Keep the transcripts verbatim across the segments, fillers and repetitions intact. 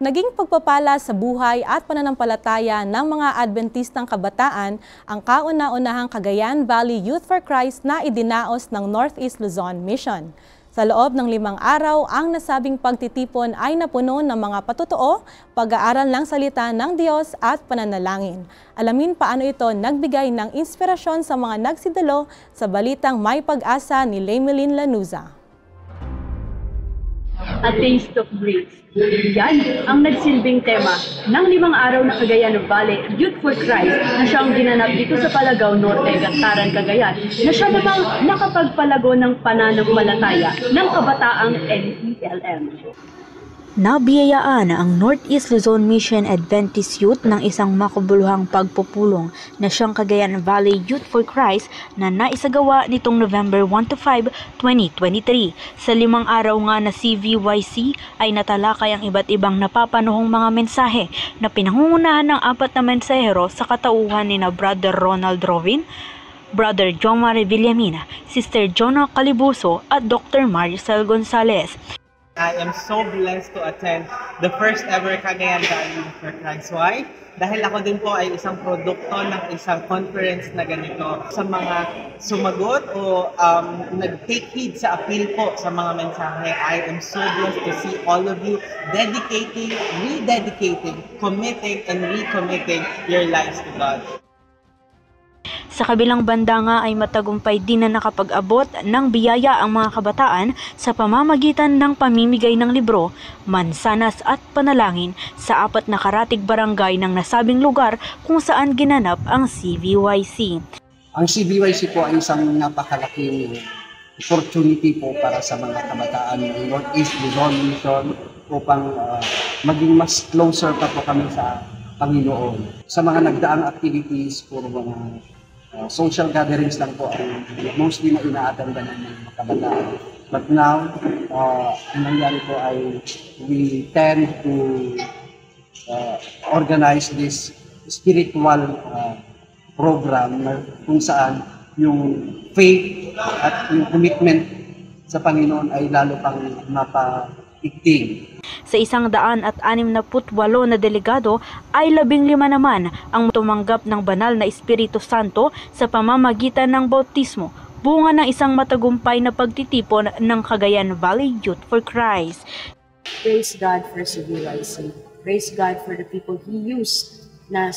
Naging pagpapala sa buhay at pananampalataya ng mga Adventistang kabataan ang kauna-unahang Cagayan Valley Youth for Christ na idinaos ng Northeast Luzon Mission. Sa loob ng limang araw, ang nasabing pagtitipon ay napuno ng mga patutuo, pag-aaral ng salita ng Diyos at pananalangin. Alamin paano ito nagbigay ng inspirasyon sa mga nagsidalo sa balitang May Pag-asa ni Lemelin Lanuza. A Taste of Grace. Yan ang nagsilbing tema ng limang araw na Cagayan Valley Youth for Christ na siyang ginanap dito sa Palagaw Norte, Gantaran, Cagayan, na siya namang nakapagpalago ng pananampalataya ng kabataang N E L M. Nabiyayaan ang Northeast Luzon Mission Adventist Youth ng isang makabuluhang pagpupulong na siyang Cagayan Valley Youth for Christ na naisagawa nitong November one to five, twenty twenty-three. Sa limang araw nga na C V Y C ay natalakay ang iba't ibang napapanuhong mga mensahe na pinangungunahan ng apat na mensahero sa katauhan ni na Brother Ronald Rovin, Brother Jomar Villamina, Sister Jonah Calibuso at Doctor Maricel Gonzalez. I am so blessed to attend the first ever Cagayan Valley Youth for Christ. Why? Dahil ako din po ay isang produkto ng isang conference na ganito. Sa mga sumagot o um, nag-take heed sa appeal po sa mga mensahe, I am so blessed to see all of you dedicating, rededicating, committing, and recommitting your lives to God. Sa kabilang banda nga ay matagumpay din na nakapag-abot ng biyaya ang mga kabataan sa pamamagitan ng pamimigay ng libro, mansanas at panalangin sa apat na karatig barangay ng nasabing lugar kung saan ginanap ang C V Y C. Ang C V Y C po ay isang napakalaking opportunity po para sa mga kabataan ng Northeast Luzon Mission upang uh, maging mas closer pa po kami sa Panginoon. Sa mga nagdaang activities, puro mga Uh, social gatherings lang po ang mostly na ina-attenda ng mga kabataan. But now, uh, ang nangyari po ay we tend to uh, organize this spiritual uh, program na kung saan yung faith at yung commitment sa Panginoon ay lalo pang mapa-ikting. Sa isang daan at anim na putwalo na delegado ay labing lima naman ang tumanggap ng banal na Espiritu Santo sa pamamagitan ng bautismo, bunga ng isang matagumpay na pagtitipon ng Cagayan Valley Youth for Christ. Praise God for C V Y C. Praise God for the people He used na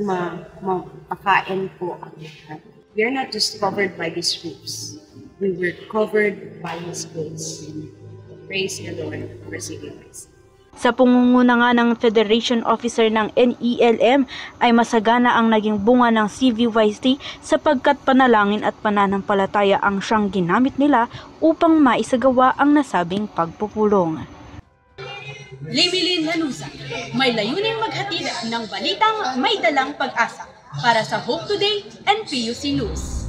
mapakain po ang lahat. We are not just covered by these groups. We were covered by His grace. Praise the Lord for C V Y C. Sa pungunguna nga ng Federation Officer ng N E L M ay masagana ang naging bunga ng C V Y C sapagkat panalangin at pananampalataya ang siyang ginamit nila upang maisagawa ang nasabing pagpupulong. Lemelin Lanuza, may layuning maghatid ng balitang may dalang pag-asa para sa Hope Today and P U C News.